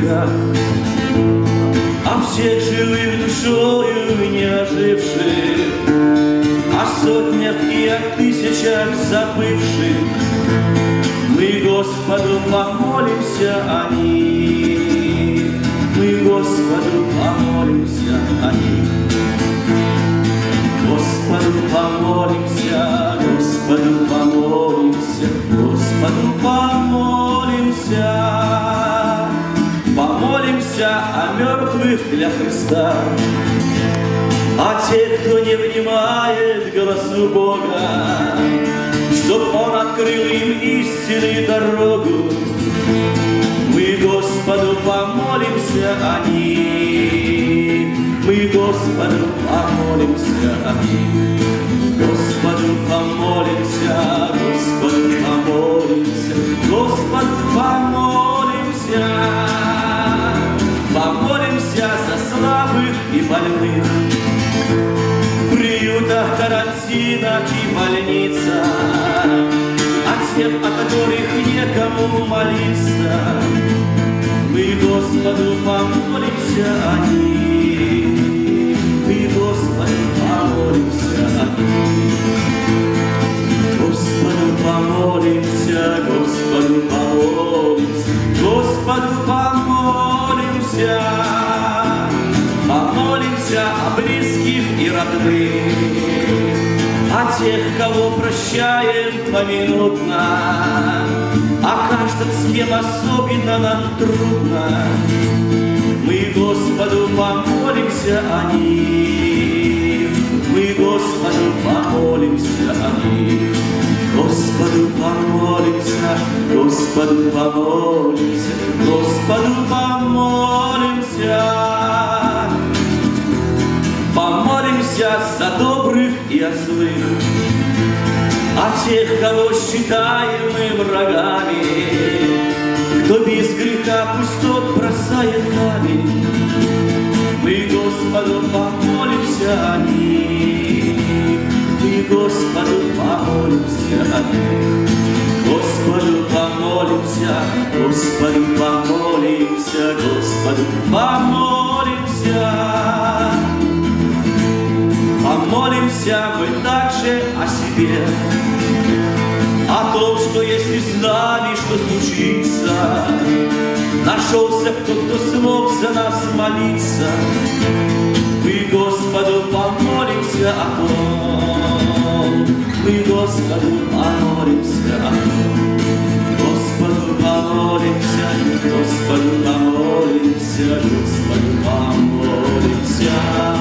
веках, о всех живых душою не оживших, о сотнях и о тысячах забывших. Мы Господу помолимся о них, мы Господу помолимся о них. Господу помолимся, Господу помолимся, Господу помолимся. Помолимся о мертвых для Христа, о тех, кто не внимает голосу Бога, чтоб Он открыл им истинную дорогу. Мы Господу помолимся о них, мы Господу помолимся о них. Господу помолимся, Господу помолимся, Господу помолимся. Помолимся за слабых и больных, в приютах, карантинах и больницах, о тех, о которых некому молиться. Мы Господу помолимся о них, мы Господу помолимся о них. Господу помолимся, Господу помолимся, Господу помолимся. Помолимся о близких и родных, о тех, кого прощаем поминутно, о каждом, с кем особенно нам трудно. Мы Господу помолимся о них, мы Господу помолимся о них. Господу помолимся, Господу помолимся, Господу помолимся. Помолимся за добрых и о злых, о тех, кого считаем мы врагами, кто без греха пустот бросает камень. Мы Господу помолимся о них, мы Господу помолимся о них. Господу помолимся, Господу помолимся, Господу помолимся. Помолимся мы также о себе, о том, что если с нами что случится, нашелся кто смог за нас молиться. Мы Господу помолимся о том, мы Господу помолимся о том. Господу помолимся, Господу помолимся, Господу помолимся.